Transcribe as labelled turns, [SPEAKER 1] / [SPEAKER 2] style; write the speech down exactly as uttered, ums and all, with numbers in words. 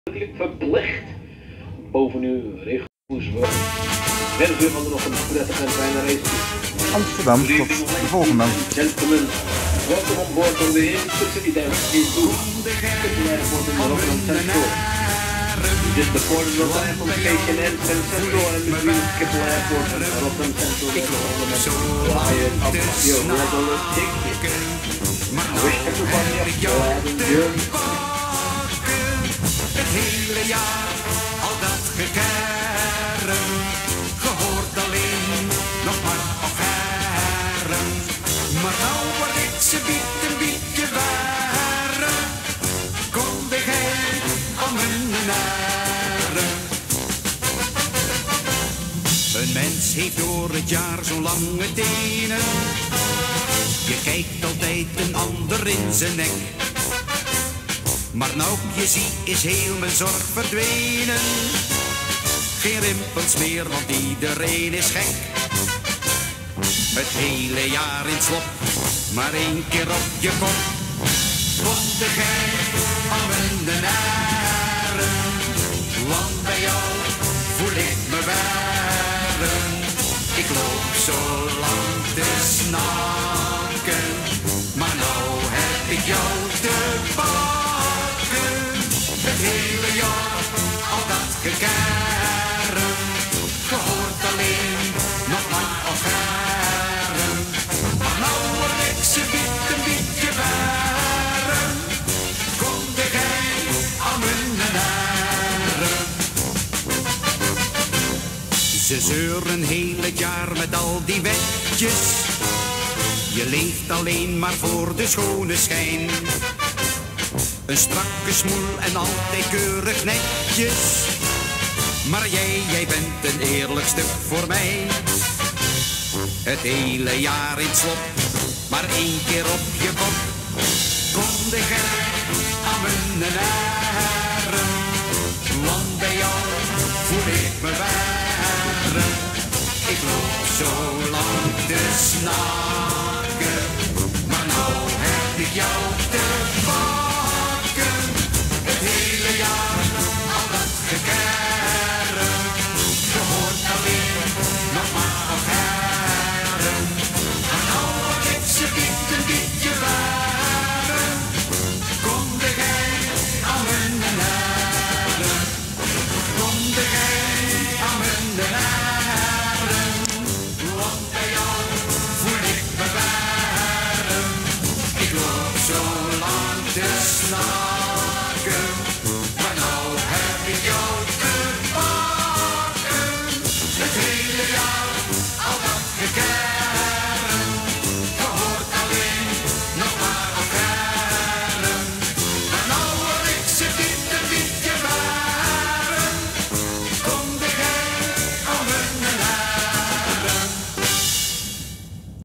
[SPEAKER 1] verplicht boven uw regelvoers worden. Wens u van nog een prettige en fijne race.
[SPEAKER 2] Amsterdam tot de volgende.
[SPEAKER 1] Gentlemen, welkom on board on the Intercity Dynasty to Schiphol Airport in Rotterdam Central. This is the port of Rotterdam from station N Central and between Schiphol Airport and Rotterdam Central. Ik fly it up your regular ticket. I wish everybody a glad journey.
[SPEAKER 3] Het hele jaar al dat gekerren, gehoord alleen nog maar afherren. Maar nou word ik ze biet een beetje waren, kondig hij aan mijn naren. Een mens heeft door het jaar zo'n lange tenen, je kijkt altijd een ander in zijn nek. Maar nou je ziet is heel mijn zorg verdwenen. Geen rimpels meer, want iedereen is gek. Het hele jaar in slop, maar één keer op je kop. Kondig hij aan mijn naren, want bij jou voel ik me waren. Ik loop zo lang te snakken, maar nou heb ik jou te pakken. Het hele jaar al dat gekerren, gehoord alleen nog maar afherren. Maar nou word ik ze biet een beetje waren, kondig hij aan mijn naren. Ze zeuren heel het jaar met al die wetjes, je leeft alleen maar voor de schone schijn. Een strakke smoel en altijd keurig netjes. Maar jij, jij bent een eerlijk stuk voor mij. Het hele jaar in slop, maar één keer op je kop. Kondig hij aan mijn naren, want bij jou voel ik me waren. Ik loop zo lang te snakken, maar nou heb ik jou te pakken. Het hele jaar al dat gekeken.